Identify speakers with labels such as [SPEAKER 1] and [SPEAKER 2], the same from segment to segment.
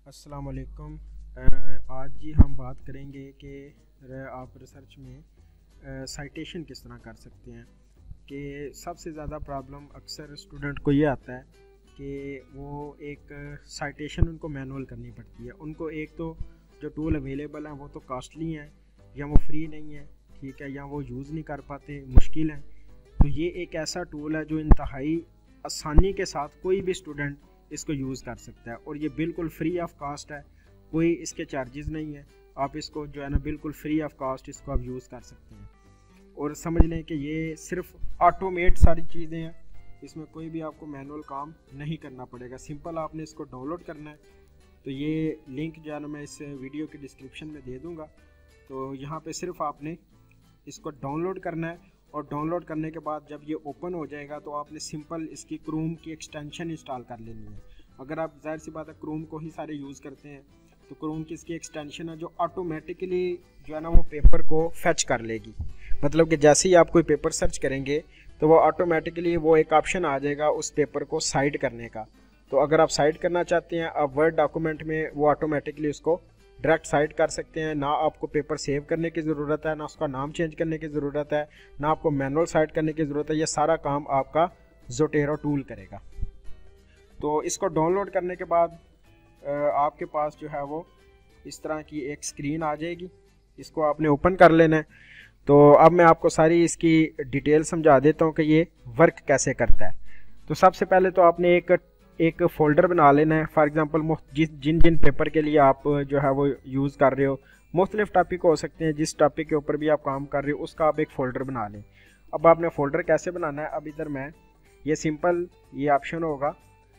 [SPEAKER 1] अस्सलाम वालेकुम। आज जी हम बात करेंगे कि आप रिसर्च में साइटेशन किस तरह कर सकते हैं। कि सबसे ज़्यादा प्रॉब्लम अक्सर स्टूडेंट को ये आता है कि वो एक साइटेशन उनको मैनुअल करनी पड़ती है। उनको एक तो जो टूल अवेलेबल हैं वो तो कॉस्टली हैं या वो फ्री नहीं है, ठीक है, या वो यूज़ नहीं कर पाते, मुश्किल है। तो ये एक ऐसा टूल है जो इंतहाई आसानी के साथ कोई भी स्टूडेंट इसको यूज़ कर सकता है और ये बिल्कुल फ्री ऑफ कॉस्ट है, कोई इसके चार्जेस नहीं है। आप इसको जो है ना बिल्कुल फ्री ऑफ कॉस्ट इसको आप यूज़ कर सकते हैं और समझ लें कि ये सिर्फ ऑटोमेट सारी चीज़ें हैं, इसमें कोई भी आपको मैनुअल काम नहीं करना पड़ेगा। सिंपल आपने इसको डाउनलोड करना है। तो ये लिंक जो है ना मैं इस वीडियो के डिस्क्रिप्शन में दे दूँगा। तो यहाँ पे सिर्फ आपने इसको डाउनलोड करना है और डाउनलोड करने के बाद जब ये ओपन हो जाएगा तो आपने सिंपल इसकी क्रोम की एक्सटेंशन इंस्टॉल कर लेनी है। अगर आप जाहिर सी बात है क्रोम को ही सारे यूज़ करते हैं तो क्रोम की इसकी एक्सटेंशन है जो ऑटोमेटिकली जो है ना वो पेपर को फैच कर लेगी। मतलब कि जैसे ही आप कोई पेपर सर्च करेंगे तो वो ऑटोमेटिकली वो एक ऑप्शन आ जाएगा उस पेपर को साइड करने का। तो अगर आप साइड करना चाहते हैं आप वर्ड डॉक्यूमेंट में वो ऑटोमेटिकली उसको डायरेक्ट साइड कर सकते हैं। ना आपको पेपर सेव करने की ज़रूरत है, ना उसका नाम चेंज करने की ज़रूरत है, ना आपको मैनुअल साइड करने की ज़रूरत है। ये सारा काम आपका ज़ोटेरो टूल करेगा। तो इसको डाउनलोड करने के बाद आपके पास जो है वो इस तरह की एक स्क्रीन आ जाएगी। इसको आपने ओपन कर लेना है। तो अब मैं आपको सारी इसकी डिटेल समझा देता हूँ कि ये वर्क कैसे करता है। तो सबसे पहले तो आपने एक फ़ोल्डर बना लेना है। फॉर एग्ज़ाम्पल जिन जिन पेपर के लिए आप जो है वो यूज़ कर रहे हो, मुख्तलिफ टॉपिक हो सकते हैं, जिस टॉपिक के ऊपर भी आप काम कर रहे हो उसका आप एक फ़ोल्डर बना लें। अब आपने फ़ोल्डर कैसे बनाना है, अब इधर मैं ये सिंपल ये ऑप्शन होगा,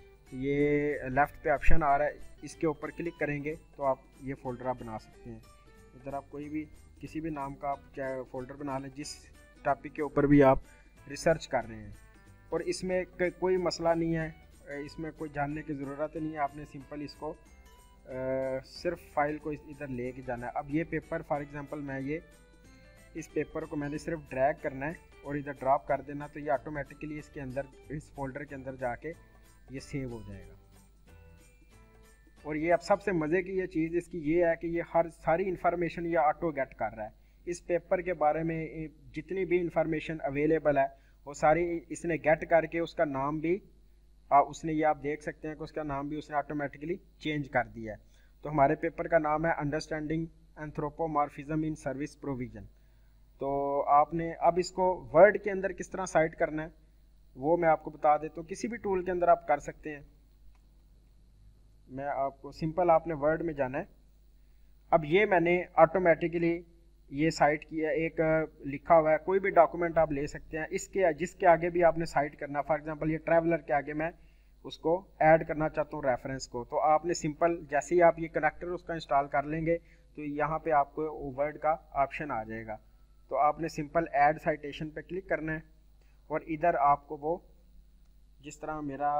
[SPEAKER 1] ये लेफ़्ट पे ऑप्शन आ रहा है, इसके ऊपर क्लिक करेंगे तो आप ये फ़ोल्डर आप बना सकते हैं। इधर आप कोई भी किसी भी नाम का आप फ़ोल्डर बना लें जिस टॉपिक के ऊपर भी आप रिसर्च कर रहे हैं। और इसमें कोई मसला नहीं है, इसमें कोई जानने की ज़रूरत नहीं है। आपने सिंपल इसको सिर्फ फाइल को इधर ले के जाना है। अब ये पेपर फॉर एग्ज़ाम्पल मैं इस पेपर को मैंने सिर्फ ड्रैग करना है और इधर ड्रॉप कर देना तो ये ऑटोमेटिकली इसके अंदर इस फोल्डर के अंदर जाके ये सेव हो जाएगा। और ये अब सबसे मज़े की ये चीज़ इसकी ये है कि ये सारी इन्फॉर्मेशन ये ऑटो गेट कर रहा है। इस पेपर के बारे में जितनी भी इंफॉर्मेशन अवेलेबल है वो सारी इसने गेट करके उसका नाम भी उसने ये आप देख सकते हैं कि उसका नाम भी उसने ऑटोमेटिकली चेंज कर दिया है। तो हमारे पेपर का नाम है understanding anthropomorphism in service provision. तो आपने अब इसको वर्ड के अंदर किस तरह साइड करना है वो मैं आपको बता देता हूँ। किसी भी टूल के अंदर आप कर सकते हैं। मैं आपको सिंपल आपने वर्ड में जाना है। अब ये मैंने ऑटोमेटिकली ये साइट किया, एक लिखा हुआ है, कोई भी डॉक्यूमेंट आप ले सकते हैं। इसके जिसके आगे भी आपने साइट करना, फॉर एग्जांपल ये ट्रैवलर के आगे मैं उसको ऐड करना चाहता हूँ रेफरेंस को। तो आपने सिंपल जैसे ही आप ये कनेक्टर उसका इंस्टॉल कर लेंगे तो यहाँ पे आपको वर्ड का ऑप्शन आ जाएगा। तो आपने सिंपल ऐड साइटेशन पे क्लिक करना है और इधर आपको वो जिस तरह मेरा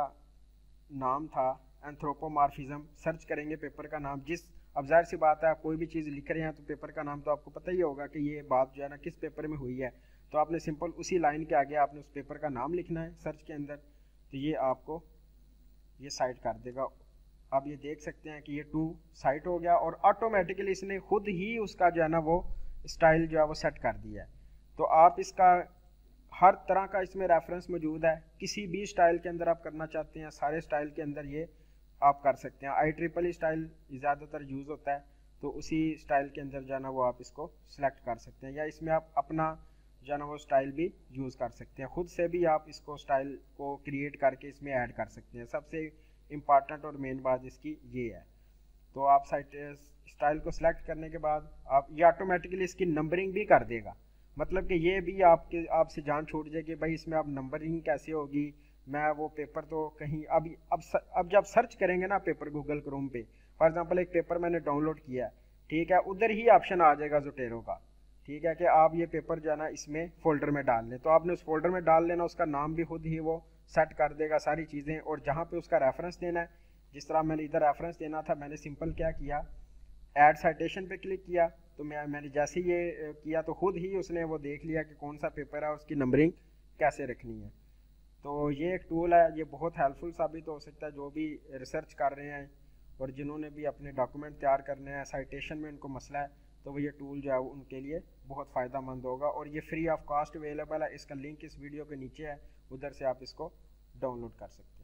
[SPEAKER 1] नाम था एंथ्रोपोमॉर्फिज्म सर्च करेंगे पेपर का नाम। अब जाहिर सी बात है आप कोई भी चीज़ लिख रहे हैं तो पेपर का नाम तो आपको पता ही होगा कि ये बात जो है ना किस पेपर में हुई है। तो आपने सिंपल उसी लाइन के आगे आपने उस पेपर का नाम लिखना है सर्च के अंदर। तो ये आपको ये साइट कर देगा। अब ये देख सकते हैं कि ये टू साइट हो गया और ऑटोमेटिकली इसने खुद ही उसका जो है ना वो स्टाइल जो है वो सेट कर दिया है। तो आप इसका हर तरह का इसमें रेफरेंस मौजूद है। किसी भी स्टाइल के अंदर आप करना चाहते हैं सारे स्टाइल के अंदर ये आप कर सकते हैं। IEEE स्टाइल ज़्यादातर यूज़ होता है तो उसी स्टाइल के अंदर जो है ना वो आप इसको सिलेक्ट कर सकते हैं, या इसमें आप अपना जो है ना वो स्टाइल भी यूज़ कर सकते हैं। खुद से भी आप इसको स्टाइल को क्रिएट करके इसमें ऐड कर सकते हैं। सबसे इम्पॉर्टेंट और मेन बात इसकी ये है। तो आप स्टाइल को सिलेक्ट करने के बाद आप ये ऑटोमेटिकली इसकी नंबरिंग भी कर देगा। मतलब कि ये भी आपसे जान छूट जाएगी भाई इसमें अब नंबरिंग कैसे होगी। मैं वो पेपर तो कहीं अब जब सर्च करेंगे ना पेपर गूगल क्रोम पे, फॉर एग्जांपल एक पेपर मैंने डाउनलोड किया है, ठीक है, उधर ही ऑप्शन आ जाएगा ज़ोटेरो का, ठीक है, कि आप ये पेपर जो है ना इसमें फ़ोल्डर में डाल लें। तो आपने उस फोल्डर में डाल लेना, उसका नाम भी खुद ही वो सेट कर देगा सारी चीज़ें। और जहाँ पे उसका रेफरेंस देना है, जिस तरह मैंने इधर रेफरेंस देना था, मैंने सिंपल क्या किया, ऐड साइटेशन पे क्लिक किया। तो मैंने जैसे ये किया तो खुद ही उसने वो देख लिया कि कौन सा पेपर है, उसकी नंबरिंग कैसे रखनी है। तो ये एक टूल है, ये बहुत हेल्पफुल साबित हो सकता है जो भी रिसर्च कर रहे हैं اور جنہوں نے بھی اپنے ڈاکومنٹ تیار کرنے ہیں، سائٹیشن میں ان کو مسئلہ ہے، تو وہ یہ ٹول جو ہے وہ ان کے لیے بہت فائدہ مند ہوگا، اور یہ فری آف کاسٹ اویلیبل ہے۔ اس کا لنک اس ویڈیو کے نیچے ہے، ادھر سے آپ اس کو ڈاؤن لوڈ کر سکتے ہیں۔